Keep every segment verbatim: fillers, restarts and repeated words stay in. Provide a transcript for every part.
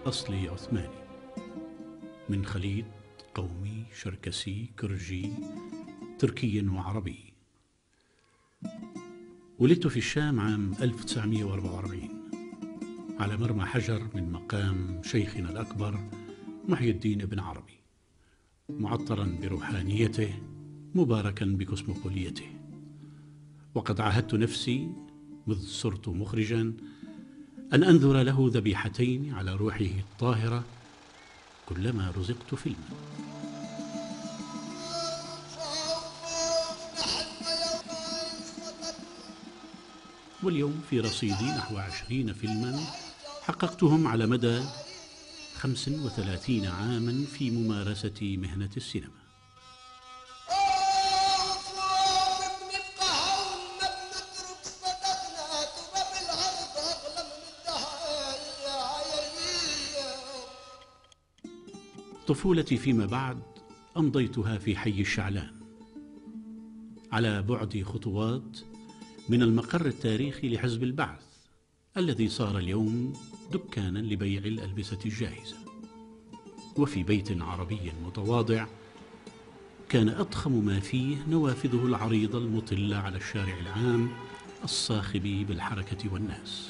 أصلي عثماني من خليط قومي شركسي كرجي تركي وعربي. ولدت في الشام عام ألف وتسعمائة وأربعة وأربعين على مرمى حجر من مقام شيخنا الأكبر محي الدين ابن عربي، معطرا بروحانيته مباركا بكوسموبوليته. وقد عاهدت نفسي مذ صرت مخرجا أن أنذر له ذبيحتين على روحه الطاهرة كلما رزقت فيلما. واليوم في رصيدي نحو عشرين فيلما حققتهم على مدى خمس وثلاثين عاما في ممارسة مهنة السينما. طفولتي فيما بعد أمضيتها في حي الشعلان، على بعد خطوات من المقر التاريخي لحزب البعث الذي صار اليوم دكانا لبيع الألبسة الجاهزة. وفي بيت عربي متواضع كان أضخم ما فيه نوافذه العريضة المطلة على الشارع العام الصاخب بالحركة والناس.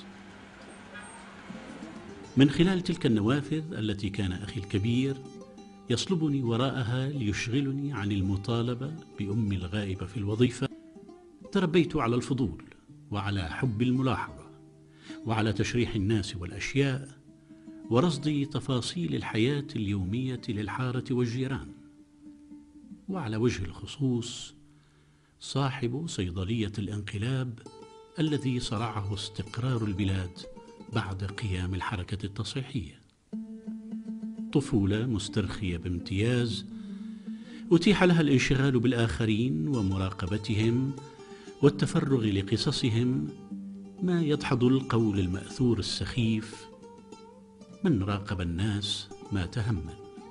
من خلال تلك النوافذ التي كان أخي الكبير يصلبني وراءها ليشغلني عن المطالبة بأمي الغائبة في الوظيفة، تربيت على الفضول وعلى حب الملاحظة وعلى تشريح الناس والأشياء ورصد تفاصيل الحياة اليومية للحارة والجيران. وعلى وجه الخصوص صاحب صيدلية الانقلاب الذي صرعه استقرار البلاد بعد قيام الحركة التصحيحية. طفولة مسترخية بامتياز أتيح لها الانشغال بالآخرين ومراقبتهم والتفرغ لقصصهم، ما يدحض القول المأثور السخيف: من راقب الناس مات هما.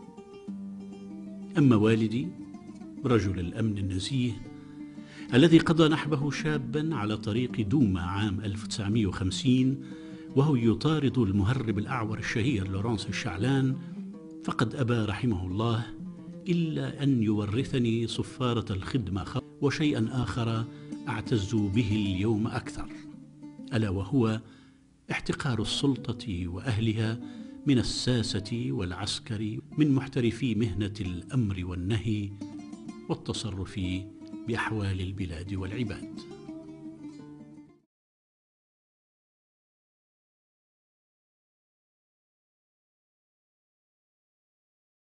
أما والدي رجل الأمن النزيه الذي قضى نحبه شابا على طريق دوما عام ألف وتسعمائة وخمسين وهو يطارد المهرب الأعور الشهير لورانس الشعلان، فقد أبى رحمه الله إلا أن يورثني صفارة الخدمة وشيئا آخر أعتز به اليوم أكثر، ألا وهو احتقار السلطة وأهلها من الساسة والعسكر، من محترفي مهنة الأمر والنهي والتصرف بأحوال البلاد والعباد.